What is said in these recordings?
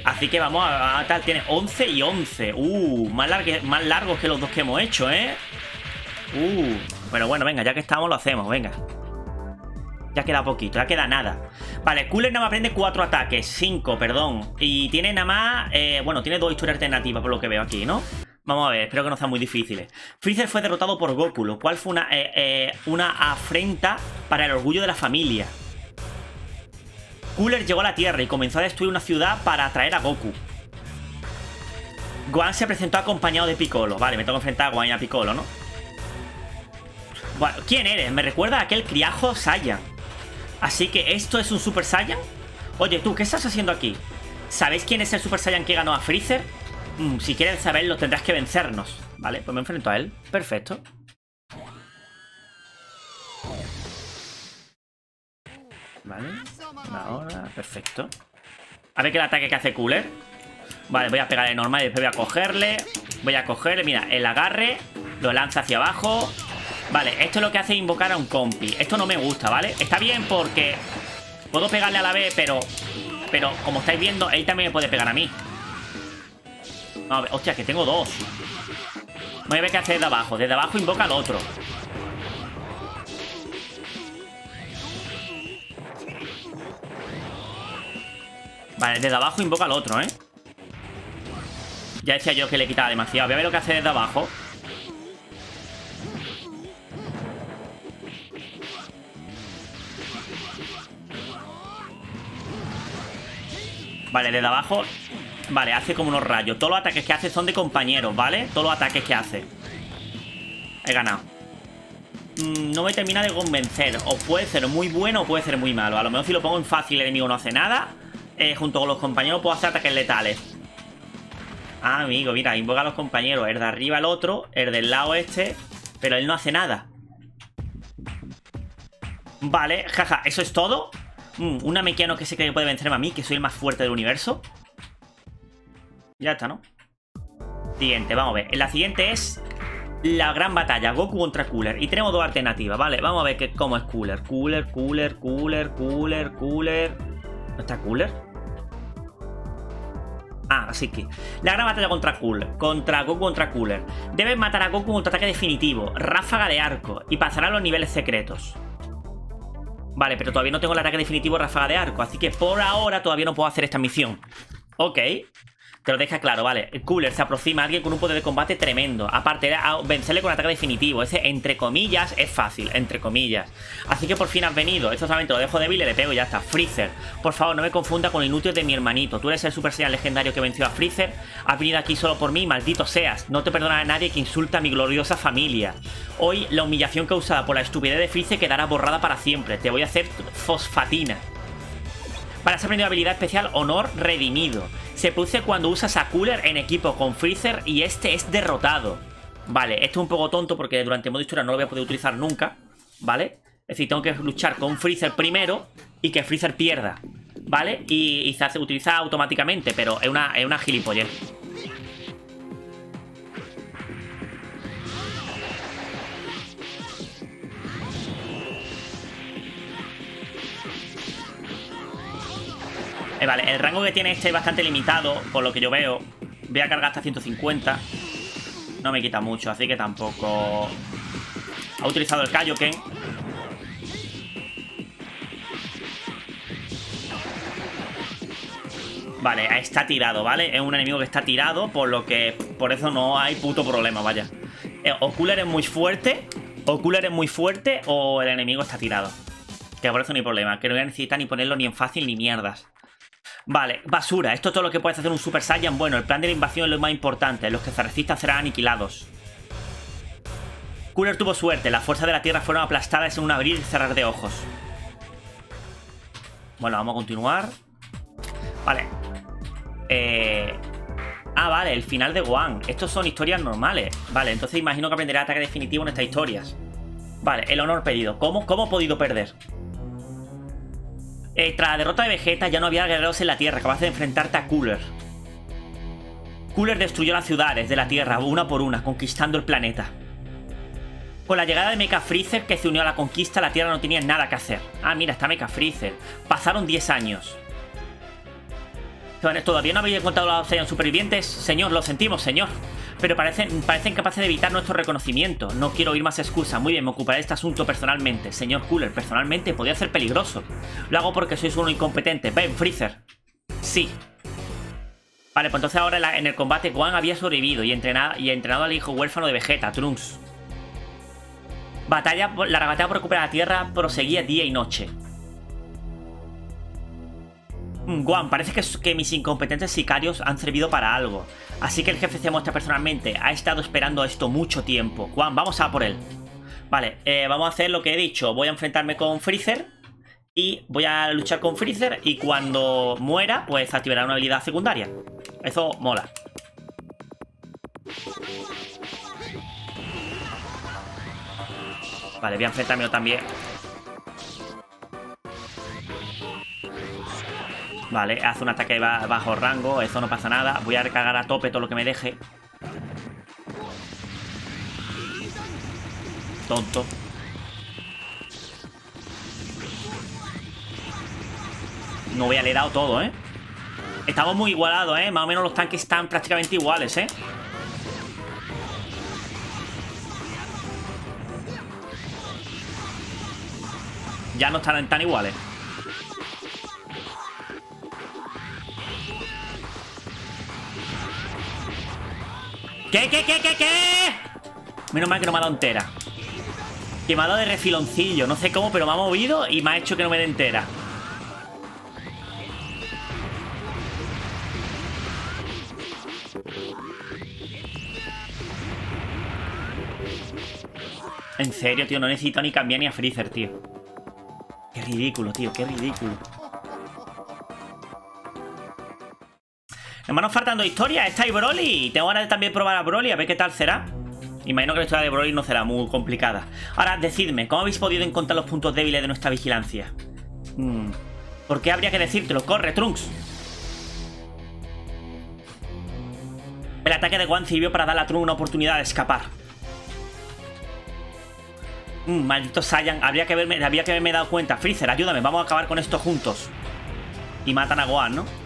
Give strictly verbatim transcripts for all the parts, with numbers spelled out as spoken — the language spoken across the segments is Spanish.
Así que vamos a, a tal, tiene once y once. Uh, más, largue, más largos que los dos que hemos hecho, ¿eh? Uh, pero bueno, venga, ya que estamos lo hacemos, venga. Ya queda poquito, ya queda nada. Vale, Cooler nada más aprende cuatro ataques, cinco, perdón. Y tiene nada más, eh, bueno, tiene dos historias alternativas por lo que veo aquí, ¿no? Vamos a ver, espero que no sean muy difíciles. Freezer fue derrotado por Goku, lo cual fue una, eh, eh, una afrenta para el orgullo de la familia. Cooler llegó a la Tierra y comenzó a destruir una ciudad para atraer a Goku. Gohan se presentó acompañado de Piccolo. Vale, me tengo que enfrentar a Gohan y a Piccolo, ¿no? Bueno, ¿quién eres? Me recuerda a aquel criajo Saiyan. Así que esto es un Super Saiyan. Oye, tú, ¿qué estás haciendo aquí? ¿Sabéis quién es el Super Saiyan que ganó a Freezer? Mm, si quieres saberlo, tendrás que vencernos. Vale, pues me enfrento a él. Perfecto. Vale, ahora, perfecto. A ver qué el ataque que hace Cooler. Vale, voy a pegarle normal y después voy a cogerle. Voy a cogerle, mira, el agarre. Lo lanza hacia abajo. Vale, esto es lo que hace invocar a un compi. Esto no me gusta, ¿vale? Está bien porque puedo pegarle a la vez, pero Pero como estáis viendo, él también me puede pegar a mí. Vamos a ver, hostia, que tengo dos. Voy a ver qué hace desde abajo. Desde abajo invoca al otro. Vale, desde abajo invoca al otro, ¿eh? Ya decía yo que le quitaba demasiado. Voy a ver lo que hace desde abajo. Vale, desde abajo. Vale, hace como unos rayos. Todos los ataques que hace son de compañeros, ¿vale? Todos los ataques que hace. He ganado. mm, No me termina de convencer. O puede ser muy bueno o puede ser muy malo. A lo mejor si lo pongo en fácil, el enemigo no hace nada. eh, Junto con los compañeros puedo hacer ataques letales. Ah, amigo, mira, invoca a los compañeros. El de arriba el otro, el del lado este. Pero él no hace nada. Vale, jaja, ¿eso es todo? Mm, ¿Un Namekiano que se cree que puede vencerme a mí, que soy el más fuerte del universo? Ya está, ¿no? Siguiente, vamos a ver. La siguiente es la gran batalla, Goku contra Cooler. Y tenemos dos alternativas, ¿vale? Vamos a ver que, cómo es Cooler. Cooler, Cooler, Cooler, Cooler, Cooler. ¿No está Cooler? Ah, así que la gran batalla contra Cooler, contra Goku contra Cooler. Debes matar a Goku con tu ataque definitivo, ráfaga de arco, y pasará a los niveles secretos. Vale, pero todavía no tengo el ataque definitivo ráfaga de arco, así que por ahora todavía no puedo hacer esta misión. Ok. Te lo deja claro, vale. El Cooler se aproxima a alguien con un poder de combate tremendo. Aparte, a vencerle con ataque definitivo. Ese, entre comillas, es fácil. Entre comillas. Así que por fin has venido. Esto solamente lo dejo débil y le pego y ya está. Freezer, por favor, no me confunda con el inútil de mi hermanito. Tú eres el Super Saiyan legendario que venció a Freezer. Has venido aquí solo por mí, maldito seas. No te perdonará a nadie que insulta a mi gloriosa familia. Hoy, la humillación causada por la estupidez de Freezer quedará borrada para siempre. Te voy a hacer fosfatina. Para has aprendido habilidad especial Honor Redimido. Se produce cuando usas a Cooler en equipo con Freezer y este es derrotado. Vale, esto es un poco tonto porque durante el modo historia no lo voy a poder utilizar nunca. ¿Vale? Es decir, tengo que luchar con Freezer primero y que Freezer pierda. ¿Vale? Y, y se hace, utiliza automáticamente, pero es una, es una gilipollez. Eh, vale, el rango que tiene este es bastante limitado, por lo que yo veo. Voy a cargar hasta ciento cincuenta. No me quita mucho, así que tampoco... Ha utilizado el Kaioken. Vale, está tirado, ¿vale? Es un enemigo que está tirado, por lo que... Por eso no hay puto problema, vaya. eh, O Cooler es muy fuerte, o Cooler es muy fuerte, o el enemigo está tirado. Que por eso no hay problema, que no voy a necesitar ni ponerlo ni en fácil ni mierdas. Vale, basura, esto es todo lo que puedes hacer un Super Saiyan. Bueno, el plan de la invasión es lo más importante. Los que se resistan serán aniquilados. Cooler tuvo suerte, las fuerzas de la Tierra fueron aplastadas en un abrir y cerrar de ojos. Bueno, vamos a continuar. Vale. Eh... Ah, vale, el final de Gohan. Estos son historias normales. Vale, entonces imagino que aprenderá ataque definitivo en estas historias. Vale, el honor pedido. ¿Cómo? ¿Cómo he podido perder? Eh, tras la derrota de Vegeta ya no había guerreros en la Tierra capaces de enfrentarte a Cooler. Cooler destruyó las ciudades de la Tierra una por una, conquistando el planeta. Con la llegada de Mecha Freezer, que se unió a la conquista, la Tierra no tenía nada que hacer. Ah, mira, está Mecha Freezer. Pasaron diez años. Todavía no habéis encontrado a los Saiyan supervivientes. Señor, lo sentimos, señor. Pero parecen, parecen capaces de evitar nuestro reconocimiento. No quiero oír más excusas. Muy bien, me ocuparé de este asunto personalmente. Señor Cooler, personalmente podría ser peligroso. Lo hago porque sois uno incompetente. Ven, Freezer. Sí. Vale, pues entonces ahora en, la, en el combate Gohan había sobrevivido y entrenado, y entrenado al hijo huérfano de Vegeta, Trunks. Batalla, la batalla por recuperar la Tierra proseguía día y noche. Gohan, parece que, que mis incompetentes sicarios han servido para algo. Así que el jefe se muestra personalmente. Ha estado esperando esto mucho tiempo. Gohan, vamos a por él. Vale, eh, vamos a hacer lo que he dicho. Voy a enfrentarme con Freezer. Y voy a luchar con Freezer. Y cuando muera, pues activará una habilidad secundaria. Eso mola. Vale, voy a enfrentarme también. Vale, hace un ataque bajo rango. Eso no pasa nada. Voy a recargar a tope todo lo que me deje. Tonto. No voy a le he dado todo, ¿eh? Estamos muy igualados, ¿eh? Más o menos los tanques están prácticamente iguales, ¿eh? Ya no están tan iguales. ¿Qué, qué, qué, qué, qué? Menos mal que no me ha dado entera. Que me ha dado de refiloncillo. No sé cómo, pero me ha movido y me ha hecho que no me dé entera. En serio, tío, no necesito ni cambiar ni a Freezer, tío. Qué ridículo, tío, qué ridículo. Hermanos, faltando historia. Está ahí Broly. Tengo ganas de también probar a Broly, a ver qué tal será. Imagino que la historia de Broly no será muy complicada. Ahora, decidme, ¿cómo habéis podido encontrar los puntos débiles de nuestra vigilancia? Hmm. ¿Por qué habría que decírtelo? ¡Corre, Trunks! El ataque de Gohan sirvió para darle a Trunks una oportunidad de escapar. Mm, maldito Saiyan, habría que, haberme, habría que haberme dado cuenta. Freezer, ayúdame, vamos a acabar con esto juntos. Y matan a Gohan, ¿no?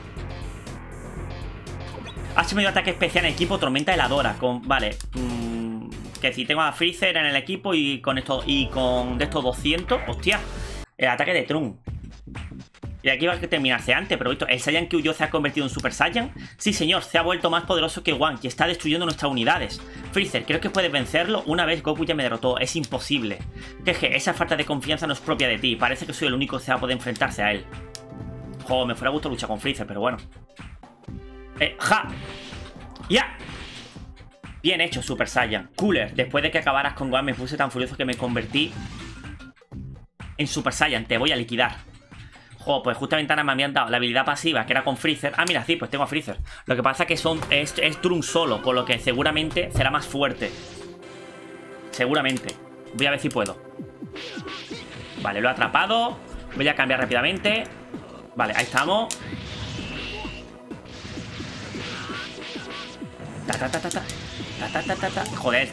Has medio ataque especial en equipo, tormenta heladora. Con, vale, mm, que si tengo a Freezer en el equipo y con esto y con de estos doscientos, hostia, el ataque de Trunks. Y aquí va a terminarse antes, pero visto, ¿el Saiyan que huyó se ha convertido en Super Saiyan? Sí, señor, se ha vuelto más poderoso que Gohan y está destruyendo nuestras unidades. Freezer, creo que puedes vencerlo. Una vez Goku ya me derrotó, es imposible. Jeje, esa falta de confianza no es propia de ti. Parece que soy el único que se va a poder enfrentarse a él. Joder, me fuera a gusto luchar con Freezer, pero bueno. Eh, ja. Ya. Bien hecho, Super Saiyan. Cooler, después de que acabaras con Gohan me puse tan furioso que me convertí en Super Saiyan. Te voy a liquidar. Joder, pues justamente ahora me habían dado la habilidad pasiva, que era con Freezer. Ah, mira, sí, pues tengo a Freezer. Lo que pasa es que son, es, es Trunks solo, por lo que seguramente será más fuerte. Seguramente. Voy a ver si puedo. Vale, lo he atrapado. Voy a cambiar rápidamente. Vale, ahí estamos. Ta, ta, ta, ta, ta. Ta, ta, ta, ta, ta. Joder.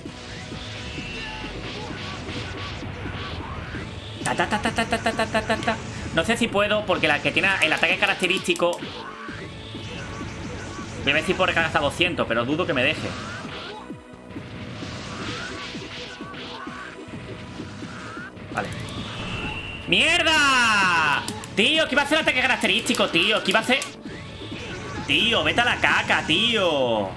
Ta, ta, ta, ta, ta, ta, ta, ta, ta, ta. No sé si puedo, porque la que tiene el ataque característico. Voy a ver si puedo recargar hasta doscientos, pero dudo que me deje. Vale. ¡Mierda! Tío, que iba a hacer el ataque característico, tío. Que iba a hacer... Tío, vete a la caca, tío.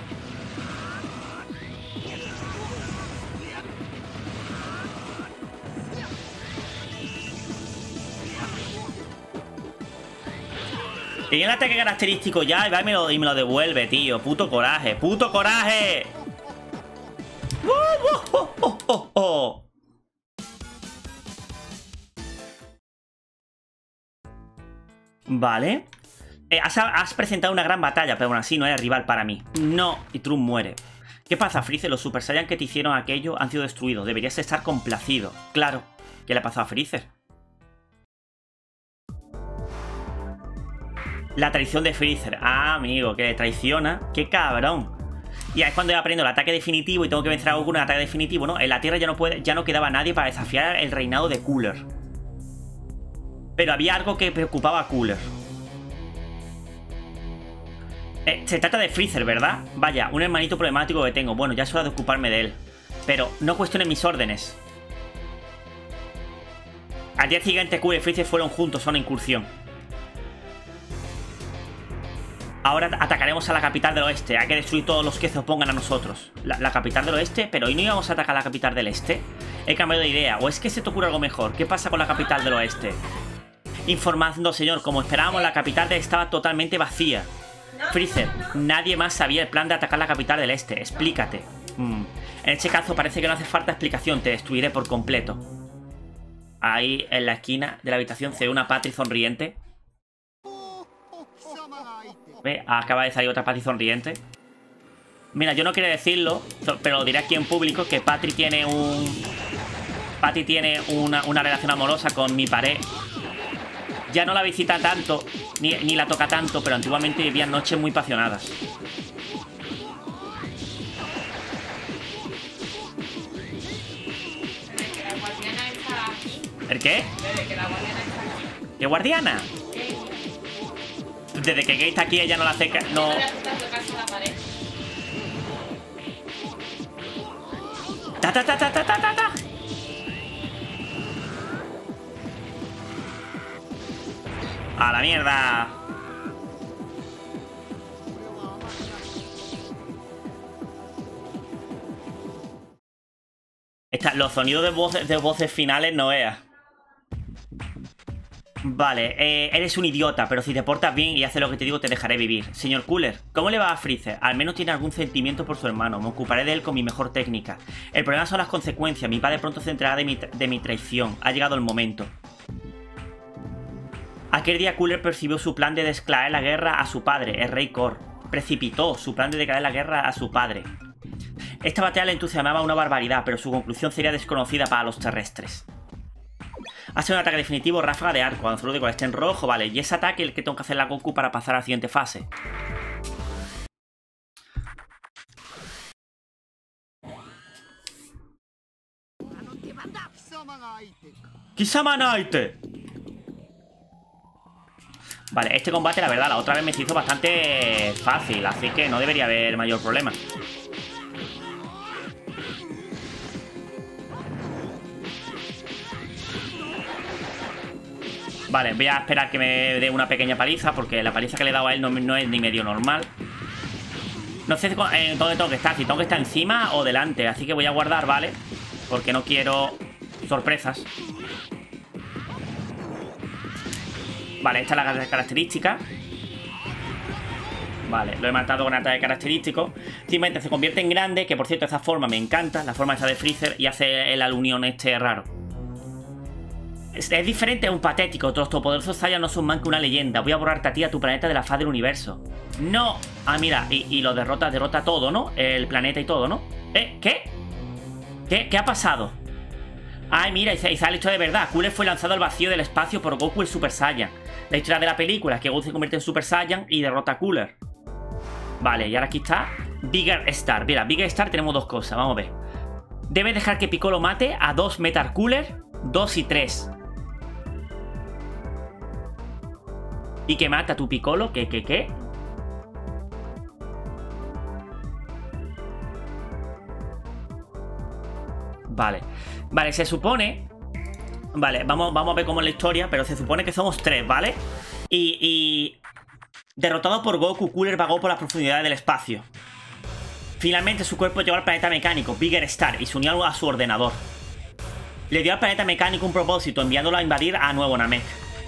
Tenía el ataque característico ya y va y me, lo, y me lo devuelve, tío. Puto coraje, puto coraje. ¡Uh, uh, uh, uh, uh, uh! Vale. Eh, has, has presentado una gran batalla, pero aún así no eres rival para mí. No, y Trunks muere. ¿Qué pasa, Freezer? Los Super Saiyan que te hicieron aquello han sido destruidos. Deberías estar complacido. Claro. ¿Qué le ha pasado a Freezer? La traición de Freezer. Ah, amigo, que le traiciona. ¡Qué cabrón! Y es cuando aprendo el ataque definitivo y tengo que vencer a Goku con el ataque definitivo, ¿no? En la Tierra ya no, puede, ya no quedaba nadie para desafiar el reinado de Cooler. Pero había algo que preocupaba a Cooler. Eh, se trata de Freezer, ¿verdad? Vaya, un hermanito problemático que tengo. Bueno, ya es hora de ocuparme de él. Pero no cuestionen mis órdenes. Al día siguiente, Cooler y Freezer fueron juntos a una incursión. Ahora atacaremos a la capital del oeste. Hay que destruir todos los que se opongan a nosotros. La, la capital del oeste, pero hoy no íbamos a atacar a la capital del este. He cambiado de idea. ¿O es que se te ocurre algo mejor? ¿Qué pasa con la capital del oeste? Informando, señor. Como esperábamos, la capital estaba totalmente vacía. Freezer, nadie más sabía el plan de atacar la capital del este. Explícate. Mm. En este caso parece que no hace falta explicación. Te destruiré por completo. Ahí en la esquina de la habitación se ve una Patri sonriente. Ve, acaba de salir otra Patri sonriente. Mira, yo no quería decirlo, pero lo diré aquí en público, que Patri tiene un... Patri tiene una, una relación amorosa con mi pared. Ya no la visita tanto, ni, ni la toca tanto, pero antiguamente vivían noches muy apasionadas. ¿El qué? Desde que la guardiana está aquí. ¿Qué guardiana? Desde que Gay está aquí ella no la acerca. No. No le hace tanto caso a la pared. Ta ta ta ta ta ta ta ta. ¡A la mierda! Esta, los sonidos de voces, de voces finales no veas. Vale, eh, eres un idiota, pero si te portas bien y haces lo que te digo te dejaré vivir. Señor Cooler, ¿cómo le va a Freezer? Al menos tiene algún sentimiento por su hermano. Me ocuparé de él con mi mejor técnica. El problema son las consecuencias. Mi padre pronto se enterará de mi, de mi traición. Ha llegado el momento. Aquel día Cooler percibió su plan de declarar la guerra a su padre, el rey Kor. Precipitó su plan de declarar la guerra a su padre. Esta batalla le entusiasmaba una barbaridad, pero su conclusión sería desconocida para los terrestres. Ha sido un ataque definitivo, ráfaga de arco. Cuando solo esté en rojo, vale. Y ese ataque el que tengo que hacer la Goku para pasar a la siguiente fase. Kisama Naite. Vale, este combate, la verdad, la otra vez me se hizo bastante fácil, así que no debería haber mayor problema. Vale, voy a esperar que me dé una pequeña paliza, porque la paliza que le he dado a él no, no es ni medio normal. No sé eh, dónde tengo que estar, si tengo que estar encima o delante, así que voy a guardar, ¿vale? Porque no quiero sorpresas. Vale, esta es la característica. Vale, lo he matado con ataque característico. Simplemente se convierte en grande, que por cierto esa forma me encanta, la forma esa de Freezer, y hace el alunión este raro. Es, es diferente a un patético. Todos los poderosos Saiyans no son más que una leyenda. Voy a borrarte a ti, a tu planeta de la faz del universo. No. Ah, mira, y, y lo derrota, derrota todo, ¿no? El planeta y todo, ¿no? ¿Eh? ¿Qué? ¿Qué? ¿Qué ha pasado? Ay, mira, y se, y se ha hecho de verdad. Cooler fue lanzado al vacío del espacio por Goku el Super Saiyan. La historia de la película es que Goku se convierte en Super Saiyan y derrota a Cooler. Vale, y ahora aquí está Bigger Star. Mira, Bigger Star tenemos dos cosas, vamos a ver. Debes dejar que Piccolo mate a dos Metal Cooler, dos y tres. Y que mata a tu Piccolo, ¿qué, qué, qué? Vale, vale, se supone... Vale, vamos, vamos a ver cómo es la historia, pero se supone que somos tres, ¿vale? Y... y... derrotado por Goku, Cooler vagó por las profundidades del espacio. Finalmente su cuerpo llegó al planeta mecánico, Bigger Star, y se unió a su ordenador. Le dio al planeta mecánico un propósito, enviándolo a invadir a Nuevo Namek.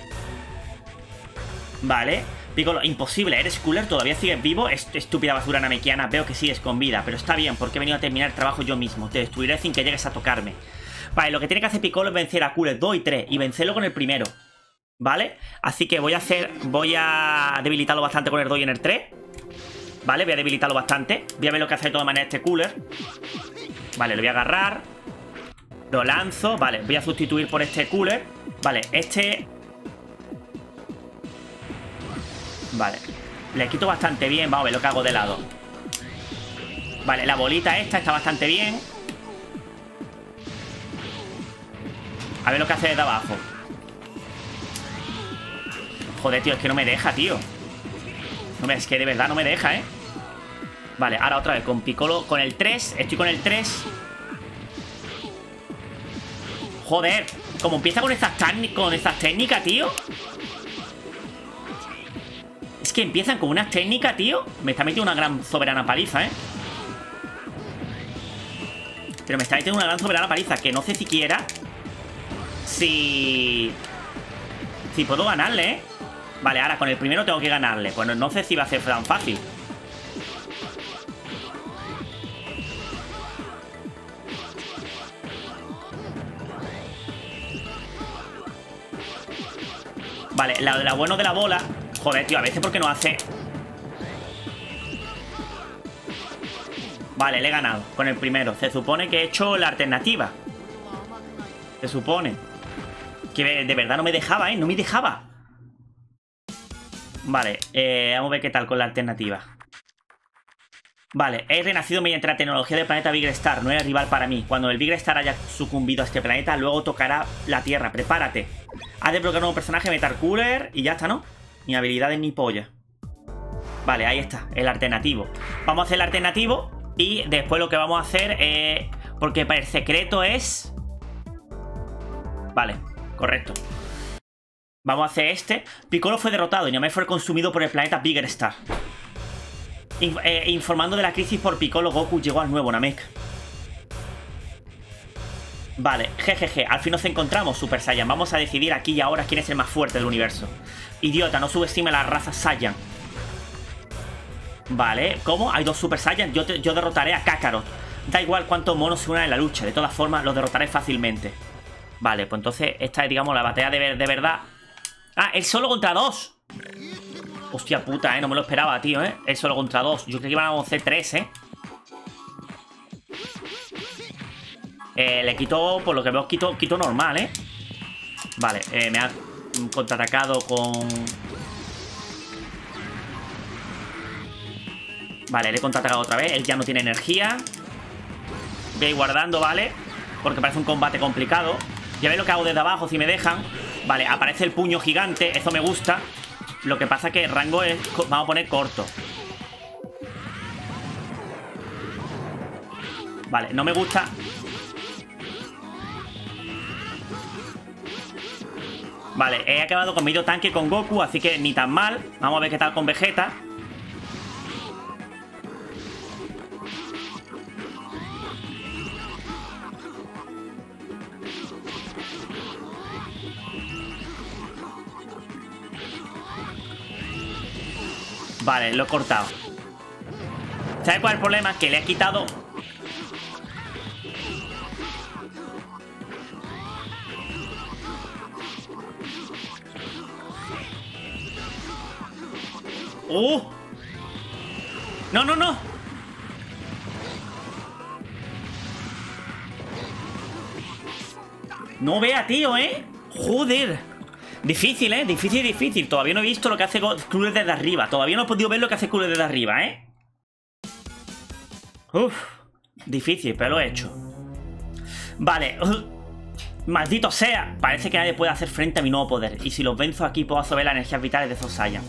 Vale, Piccolo, imposible, ¿eres Cooler? ¿Todavía sigues vivo? Est estúpida basura namekiana, veo que sigues con vida, pero está bien, porque he venido a terminar el trabajo yo mismo. Te destruiré sin que llegues a tocarme. Vale, lo que tiene que hacer Piccolo es vencer a Cooler dos y tres, y vencerlo con el primero. ¿Vale? Así que voy a hacer... Voy a debilitarlo bastante con el dos y en el tres. ¿Vale? Voy a debilitarlo bastante. Voy a ver lo que hace de todas maneras este Cooler. Vale, lo voy a agarrar. Lo lanzo. Vale, voy a sustituir por este Cooler. Vale, este... Vale. Le quito bastante bien. Vamos a ver lo que hago de lado. Vale, la bolita esta está bastante bien. A ver lo que hace desde abajo. Joder, tío, es que no me deja, tío. No me, es que de verdad no me deja, ¿eh? Vale, ahora otra vez con Piccolo. Con el tres, estoy con el tres. Joder, como empieza con estas, con estas técnicas, tío. Es que empiezan con unas técnicas, tío. Me está metiendo una gran soberana paliza, ¿eh? Pero me está metiendo una gran soberana paliza. Que no sé siquiera Si... Si puedo ganarle, ¿eh? Vale, ahora con el primero tengo que ganarle. Bueno, no sé si va a ser tan fácil. Vale, la, la bueno de la bola. Joder, tío, a veces porque no hace. Vale, le he ganado con el primero. Se supone que he hecho la alternativa. Se supone que de verdad no me dejaba, ¿eh? No me dejaba. Vale, eh, vamos a ver qué tal con la alternativa. Vale, he renacido mediante la tecnología del planeta Big Star. No era rival para mí. Cuando el Big Star haya sucumbido a este planeta, luego tocará la Tierra. Prepárate. Has desbloqueado un nuevo personaje, Metal Cooler. Y ya está, ¿no? Ni habilidades ni polla. Vale, ahí está, el alternativo. Vamos a hacer el alternativo. Y después lo que vamos a hacer es... Porque para el secreto es... Vale, correcto. Vamos a hacer este. Piccolo fue derrotado y Namek fue consumido por el planeta Big Star. In eh, informando de la crisis por Piccolo, Goku llegó al nuevo Namek. Vale, jejeje, al fin nos encontramos, Super Saiyan. Vamos a decidir aquí y ahora quién es el más fuerte del universo. Idiota, no subestime la raza Saiyan. Vale, ¿cómo? Hay dos Super Saiyan. Yo, te, yo derrotaré a Kakarot. Da igual cuántos monos se unan en la lucha. De todas formas, los derrotaré fácilmente. Vale, pues entonces esta es, digamos, la batalla de, ver, de verdad. Ah, él solo contra dos. Hostia puta, eh, no me lo esperaba, tío, eh. Él solo contra dos. Yo creí que iban a hacer tres, eh. eh Le quito, por lo que veo, quito, quito normal, eh. Vale, eh, me ha contraatacado con... Vale, le he contraatacado otra vez. Él ya no tiene energía. Voy a ir guardando, ¿vale? Porque parece un combate complicado. Ya veis lo que hago desde abajo, si me dejan. Vale, aparece el puño gigante. Eso me gusta. Lo que pasa que el rango es... Vamos a poner corto. Vale, no me gusta. Vale, he acabado con medio tanque con Goku, así que ni tan mal. Vamos a ver qué tal con Vegeta. Vale, lo he cortado. ¿Sabes cuál es el problema? Que le he quitado... ¡Uh! ¡No, no, no! No vea, tío, ¿eh? ¡Joder! Difícil, ¿eh? Difícil, difícil. Todavía no he visto lo que hace Cooler desde arriba. Todavía no he podido ver lo que hace Cooler desde arriba, ¿eh? Uf. Difícil, pero lo he hecho. Vale. Uh. Maldito sea. Parece que nadie puede hacer frente a mi nuevo poder. Y si los venzo aquí puedo absorber las energías vitales de esos Saiyan.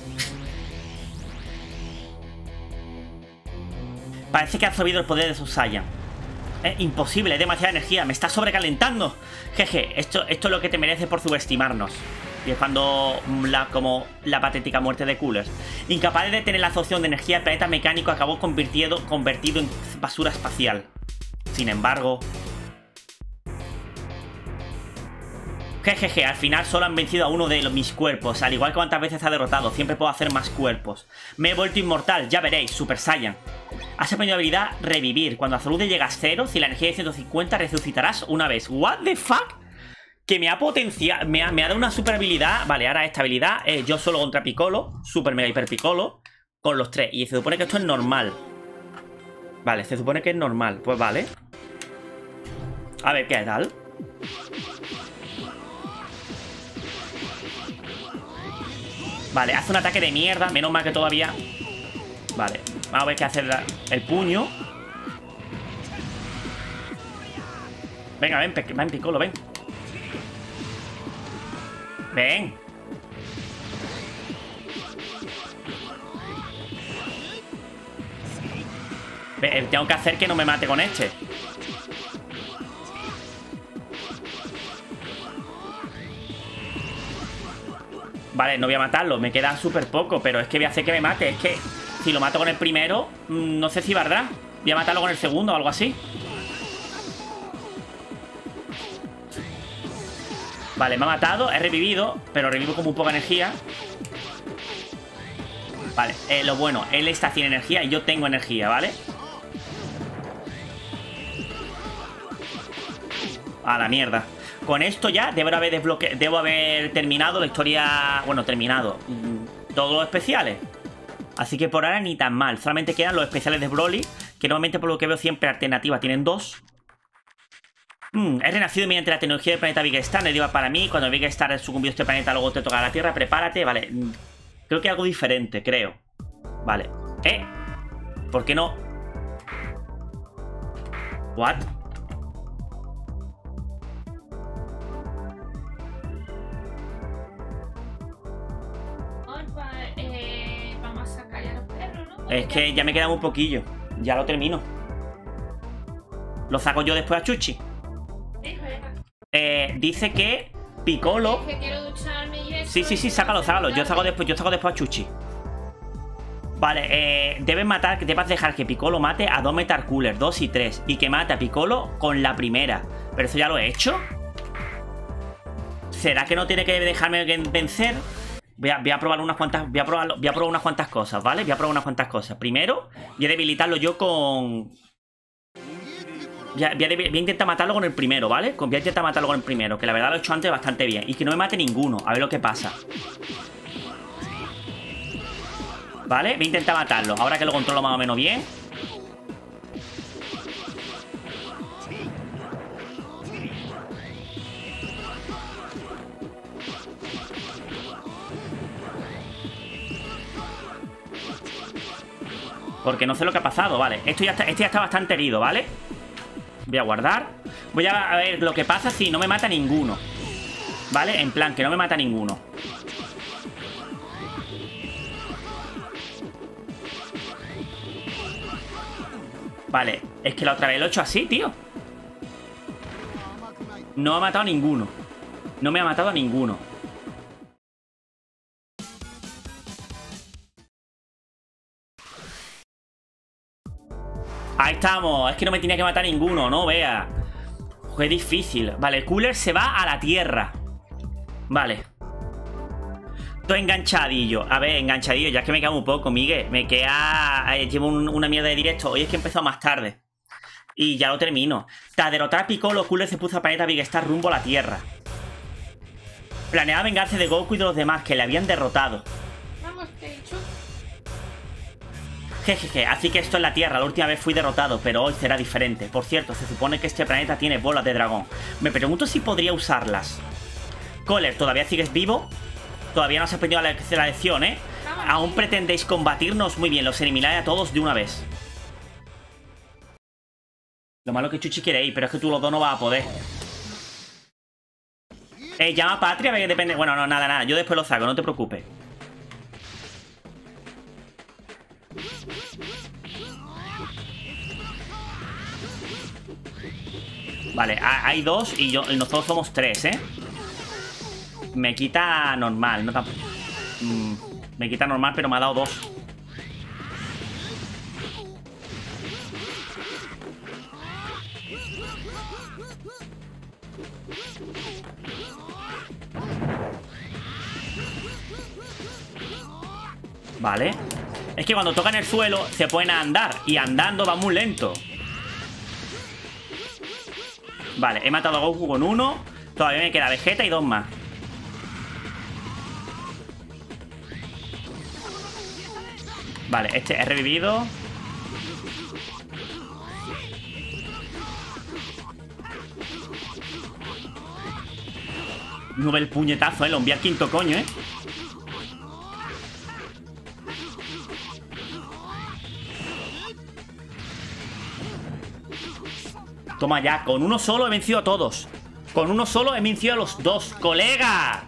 Parece que ha absorbido el poder de esos Saiyan. Es imposible, es demasiada energía. Me está sobrecalentando. Jeje, esto, esto es lo que te mereces por subestimarnos. Y es cuando la, como la patética muerte de Cooler. Incapaz de detener la absorción de energía, el planeta mecánico acabó convirtiendo, convertido en basura espacial. Sin embargo... Jejeje, al final solo han vencido a uno de los, mis cuerpos. Al igual que cuantas veces ha derrotado, siempre puedo hacer más cuerpos. Me he vuelto inmortal, ya veréis, Super Saiyan. Has aprendido la habilidad Revivir. Cuando la salud llega a cero, si la energía es ciento cincuenta, resucitarás una vez. ¿What the fuck? Que me ha potenciado, me ha, me ha dado una super habilidad. Vale, ahora esta habilidad es yo solo contra Piccolo. Super Mega Hiper Piccolo. Con los tres. Y se supone que esto es normal. Vale, se supone que es normal. Pues vale. A ver, ¿qué tal? Vale, hace un ataque de mierda. Menos mal que todavía... Vale, vamos a ver qué hace la, el puño. Venga, ven, ven, Piccolo, ven. Ven. Eh, Tengo que hacer que no me mate con este. Vale, no voy a matarlo, me queda súper poco. Pero es que voy a hacer que me mate. Es que si lo mato con el primero, no sé si valdrá. Voy a matarlo con el segundo o algo así. Vale, me ha matado, he revivido. Pero revivo con muy poca energía. Vale, eh, lo bueno, él está sin energía y yo tengo energía, ¿vale? A la mierda. Con esto ya debo haber desbloqueado, debo haber terminado la historia. Bueno, terminado todos los especiales. Así que por ahora ni tan mal. Solamente quedan los especiales de Broly, que normalmente por lo que veo siempre alternativas tienen dos. Mm, he renacido mediante la tecnología del planeta Big Star. No para mí. Cuando Big Star sucumbió a este planeta, luego te toca la Tierra. Prepárate, vale. Creo que algo diferente, creo. Vale. ¿Eh? ¿Por qué no? ¿What? Eh, vamos a sacar ya los perros, ¿no? Es que ya me queda un poquillo. Ya lo termino. Lo saco yo después a Chuchi. Sí, venga. Eh, dice que Piccolo. Es que quiero ducharme y eso. Sí, sí, sí, sácalo, sácalo. Yo saco después, yo saco después a Chuchi. Vale, eh, debes matar, que debes dejar que Piccolo mate a dos Metal Cooler, dos y tres. Y que mate a Piccolo con la primera. Pero eso ya lo he hecho. ¿Será que no tiene que dejarme vencer? Voy a, voy a probar unas cuantas. Voy a probar, voy a probar unas cuantas cosas, ¿vale? Voy a probar unas cuantas cosas. Primero, voy a debilitarlo yo con. Voy a, voy, a, voy a intentar matarlo con el primero, ¿vale? Voy a intentar matarlo con el primero, que la verdad lo he hecho antes bastante bien. Y que no me mate ninguno, a ver lo que pasa. Vale, voy a intentar matarlo. Ahora que lo controlo más o menos bien. Porque no sé lo que ha pasado, vale. Esto ya está, este ya está bastante herido, ¿vale? Voy a guardar. Voy a ver lo que pasa si no me mata ninguno. ¿Vale? En plan, que no me mata ninguno. Vale, es que la otra vez lo he hecho así, tío. No me ha matado a ninguno. No me ha matado a ninguno. Ahí estamos. Es que no me tenía que matar ninguno, no vea. Fue difícil. Vale, el cooler se va a la tierra. Vale. Todo enganchadillo. A ver, enganchadillo. Ya es que me queda un poco, Miguel. Me queda... Eh, llevo un, una mierda de directo. Hoy es que he empezado más tarde. Y ya lo termino. Tras derrotar a Piccolo, Cooler se puso a planeta Big Star rumbo a la tierra. Planeaba vengarse de Goku y de los demás que le habían derrotado. Vamos, te he dicho. Jejeje, así que esto es la Tierra. La última vez fui derrotado, pero hoy será diferente. Por cierto, se supone que este planeta tiene bolas de dragón. Me pregunto si podría usarlas. Cooler, ¿todavía sigues vivo? Todavía no has aprendido la, la lección, ¿eh? Aún pretendéis combatirnos. Muy bien, los eliminaré a todos de una vez. Lo malo que Chuchi quiere ir, pero es que tú los dos no vas a poder. Eh, llama a Patria, a ver que depende. Bueno, no, nada, nada. Yo después lo saco, no te preocupes. Vale, hay dos y, yo, y nosotros somos tres, ¿eh? Me quita normal, no tampoco. Mm, me quita normal, pero me ha dado dos. Vale. Es que cuando tocan el suelo se pueden andar. Y andando va muy lento. Vale, he matado a Goku con uno. Todavía me queda Vegeta y dos más. Vale, este he revivido. No ve el puñetazo, eh. Lo envía al quinto coño, eh. Toma ya, con uno solo he vencido a todos. Con uno solo he vencido a los dos. ¡Colega!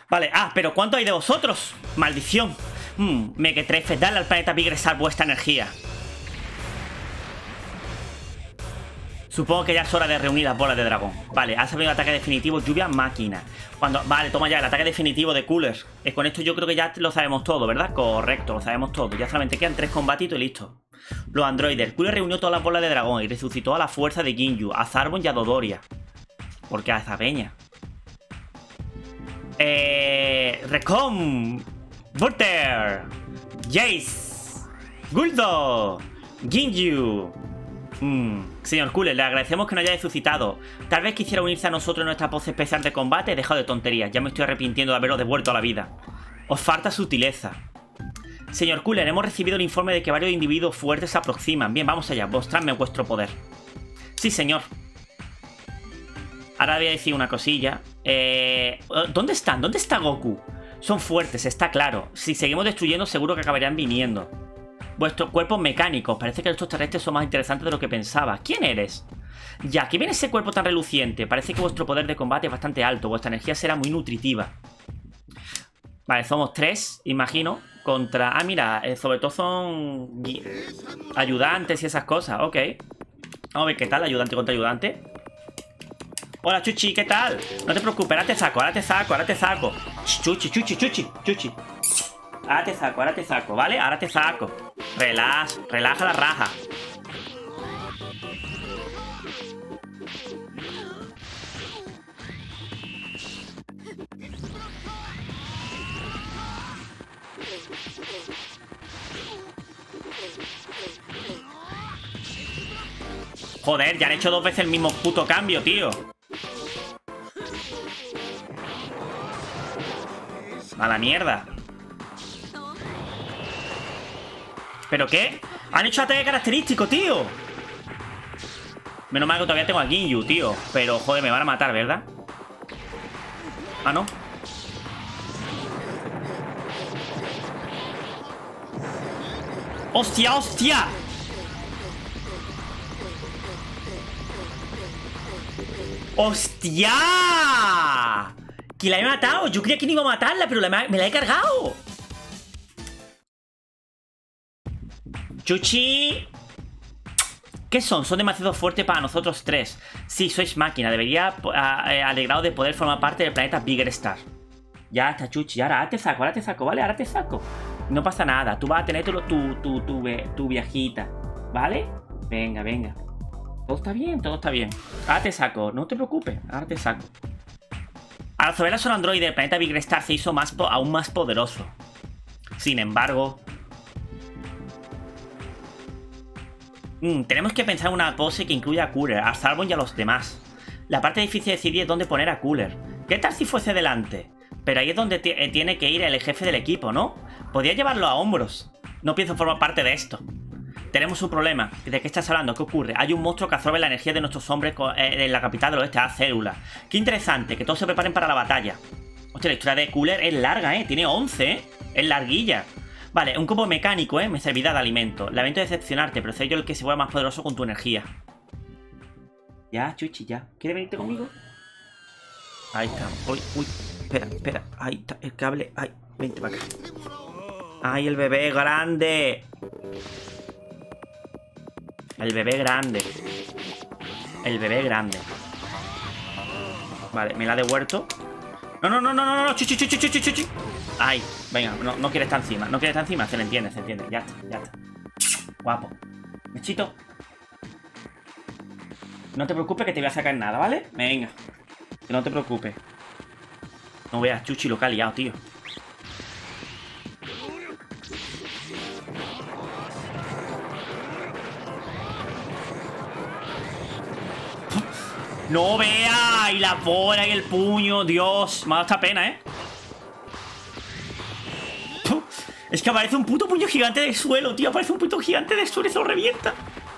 Vale, ah, pero ¿cuánto hay de vosotros? Maldición. Hmm, Mequetrefes, dale al planeta Bigrestar vuestra energía. Supongo que ya es hora de reunir las bolas de dragón. Vale, ha salido el ataque definitivo, lluvia máquina. Cuando, vale, toma ya el ataque definitivo de Cooler. Eh, con esto yo creo que ya lo sabemos todo, ¿verdad? Correcto, lo sabemos todo. Ya solamente quedan tres combatitos y listo. Los androides. Cooler reunió todas las bolas de dragón y resucitó a la fuerza de Ginyu, a Zarbon y a Dodoria. ¿Por qué a esa peña? Eh... Recom, Volter, Jace, Guldo, Ginyu. Mm, señor Cooler, le agradecemos que nos haya resucitado. Tal vez quisiera unirse a nosotros en nuestra pose especial de combate. He dejado de tonterías, ya me estoy arrepintiendo de haberos devuelto a la vida. Os falta sutileza. Señor Cooler, hemos recibido el informe de que varios individuos fuertes se aproximan. Bien, vamos allá, mostradme vuestro poder. Sí, señor. Ahora voy a decir una cosilla. Eh, ¿Dónde están? ¿Dónde está Goku? Son fuertes, está claro. Si seguimos destruyendo, seguro que acabarían viniendo. Vuestros cuerpos mecánicos. Parece que estos terrestres son más interesantes de lo que pensaba. ¿Quién eres? Ya, ¿qué viene ese cuerpo tan reluciente? Parece que vuestro poder de combate es bastante alto. Vuestra energía será muy nutritiva. Vale, somos tres, imagino. Contra... Ah, mira, eh, sobre todo son... ayudantes y esas cosas. Ok. Vamos a ver qué tal, ayudante contra ayudante. Hola, Chuchi, ¿qué tal? No te preocupes, ahora te saco, ahora te saco, ahora te saco. Chuchi, chuchi, chuchi, chuchi. Ahora te saco, ahora te saco, ¿vale? Ahora te saco. Relaja, relaja la raja. Joder, ya han hecho dos veces el mismo puto cambio, tío. A la mierda. ¿Pero qué? Han hecho ataque característico, tío. Menos mal que todavía tengo a Ginyu, tío. Pero, joder, me van a matar, ¿verdad? Ah, no. ¡Hostia, hostia! ¡Hostia! ¿Que la he matado? Yo creía que no iba a matarla, pero la, me la he cargado. Chuchi. ¿Qué son? Son demasiado fuertes para nosotros tres. Sí, sois máquina. Debería eh, alegrado de poder formar parte del planeta Bigrestar. Ya está, Chuchi. Ahora, ahora te saco, ahora te saco, ¿vale? Ahora te saco. No pasa nada. Tú vas a tener tu, tu, tu, tu, tu viejita. ¿Vale? Venga, venga. Todo está bien, todo está bien. Ahora te saco. No te preocupes. Ahora te saco. Al absorber la zona androide, el planeta Bigrestar se hizo más aún más poderoso. Sin embargo... Mm, tenemos que pensar en una pose que incluya a Cooler, a Zarbon y a los demás. La parte difícil de decidir es dónde poner a Cooler. ¿Qué tal si fuese delante? Pero ahí es donde tiene que ir el jefe del equipo, ¿no? Podría llevarlo a hombros. No pienso formar parte de esto. Tenemos un problema. ¿De qué estás hablando? ¿Qué ocurre? Hay un monstruo que absorbe la energía de nuestros hombres en la capital del oeste, la célula. Qué interesante, que todos se preparen para la batalla. Hostia, la historia de Cooler es larga, ¿eh? Tiene once, ¿eh? Es larguilla. Vale, un combo mecánico, ¿eh? Me servirá de alimento. Lamento decepcionarte, pero soy yo el que se vuelve más poderoso con tu energía. Ya, Chuchi, ya. ¿Quieres venirte conmigo? Ahí está. Uy, uy. Espera, espera. Ahí está el cable. Ay, vente para acá. Ay, el bebé grande. El bebé grande. El bebé grande. Vale, me la ha devuelto. No, no, no, no, no, no, chuchi, chuchi, chuchi, chuchi. Ay, venga, no, no quiere estar encima. No quiere estar encima, se le entiende, se entiende. Ya está, ya está. Guapo. Mechito. No te preocupes que te voy a sacar nada, ¿vale? Venga. Que no te preocupes. No veas, Chuchi, lo que ha liado, tío. No vea, y la bola y el puño. Dios, me ha dado esta pena, ¿eh? Es que aparece un puto puño gigante de suelo, tío. Aparece un puto gigante de suelo y se lo revienta.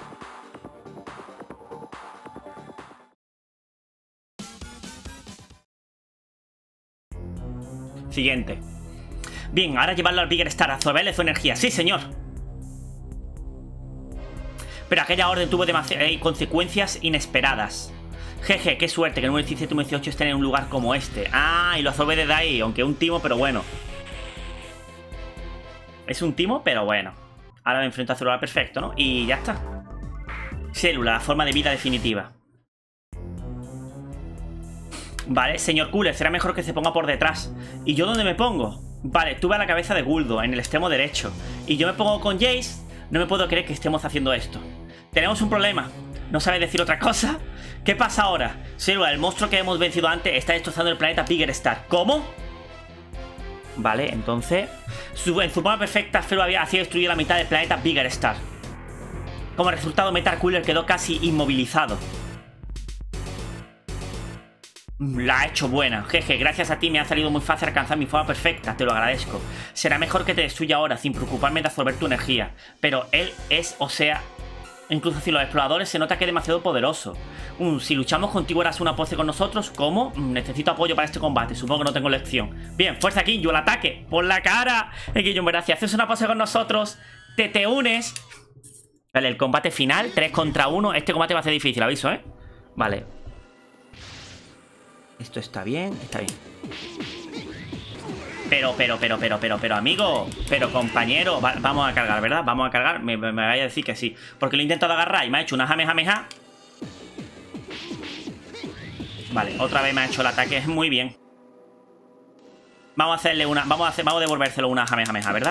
Siguiente. Bien, ahora llevarlo al Bigrestar, absorberle su energía. Sí, señor. Pero aquella orden tuvo demasiadas consecuencias inesperadas. Jeje, qué suerte que el número diecisiete y número dieciocho estén en un lugar como este. Ah, y lo absorbe desde ahí, aunque un timo, pero bueno. Es un timo, pero bueno. Ahora me enfrento a célula perfecto, ¿no? Y ya está. Célula, la forma de vida definitiva. Vale, señor Cooler, será mejor que se ponga por detrás. ¿Y yo dónde me pongo? Vale, tuve a la cabeza de Guldo, en el extremo derecho. Y yo me pongo con Jace. No me puedo creer que estemos haciendo esto. Tenemos un problema. ¿No sabes decir otra cosa? ¿Qué pasa ahora? Célula, el monstruo que hemos vencido antes está destrozando el planeta Bigger Star. ¿Cómo? Vale, entonces... Su, en su forma perfecta, Célula había así destruido la mitad del planeta Bigger Star. Como resultado, Metal Cooler quedó casi inmovilizado. La ha hecho buena. Jeje, gracias a ti me ha salido muy fácil alcanzar mi forma perfecta. Te lo agradezco. Será mejor que te destruya ahora, sin preocuparme de absorber tu energía. Pero él es, o sea... Incluso si los exploradores se nota que es demasiado poderoso. Um, si luchamos contigo harás una pose con nosotros. ¿Cómo? Um, necesito apoyo para este combate. Supongo que no tengo elección. Bien, fuerza Kinju, el ataque. ¡Por la cara! Eh, Kinju, en verdad, si haces una pose con nosotros, te te unes. Vale, el combate final, tres contra uno. Este combate va a ser difícil, aviso, ¿eh? Vale. Esto está bien, está bien. Pero, pero, pero, pero, pero, pero, amigo. Pero, compañero. Va, vamos a cargar, ¿verdad? Vamos a cargar. Me, me, me vaya a decir que sí. Porque lo he intentado agarrar y me ha hecho una jamejameja. Vale, otra vez me ha hecho el ataque. Muy bien. Vamos a hacerle una... Vamos a hacer, vamos a devolvérselo una jamejameja, ¿verdad?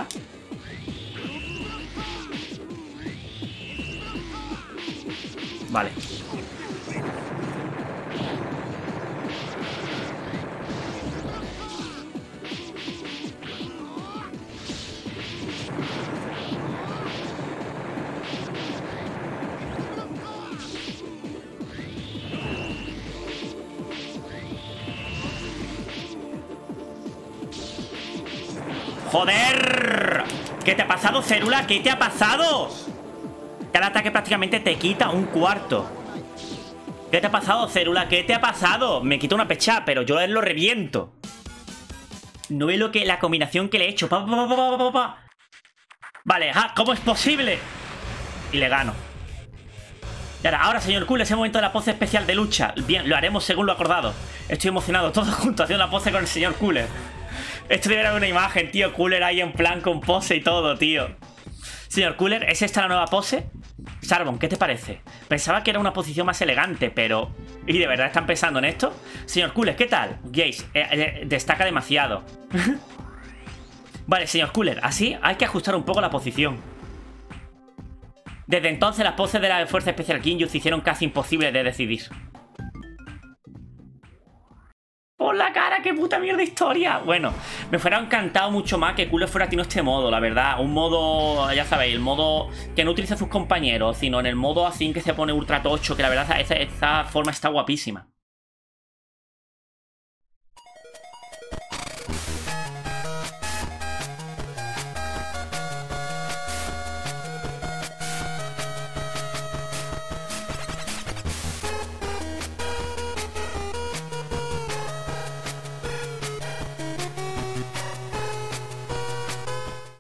Vale. ¡Joder! ¿Qué te ha pasado, Célula? ¿Qué te ha pasado? Cada ataque prácticamente te quita un cuarto. ¿Qué te ha pasado, Célula? ¿Qué te ha pasado? Me quita una pecha, pero yo lo reviento. No ve lo que la combinación que le he hecho. Pa, pa, pa, pa, pa, pa. Vale, ah, ¿cómo es posible? Y le gano. Y ahora, ahora, señor Cooler, es el momento de la pose especial de lucha. Bien, lo haremos según lo acordado. Estoy emocionado, todos juntos haciendo la pose con el señor Cooler. Esto debería haber una imagen, tío. Cooler ahí en plan con pose y todo, tío. Señor Cooler, ¿es esta la nueva pose? Sarbon, ¿qué te parece? Pensaba que era una posición más elegante, pero... ¿Y de verdad están pensando en esto? Señor Cooler, ¿qué tal? Jace, eh, eh, destaca demasiado. Vale, señor Cooler, así hay que ajustar un poco la posición. Desde entonces las poses de la Fuerza Especial Kinju se hicieron casi imposibles de decidir. ¡Por la cara! ¡Qué puta mierda de historia! Bueno, me fuera encantado mucho más que Cooler fuera tenido este modo, la verdad. Un modo, ya sabéis, el modo que no utiliza a sus compañeros, sino en el modo así que se pone ultra tocho, que la verdad esa, esa forma está guapísima.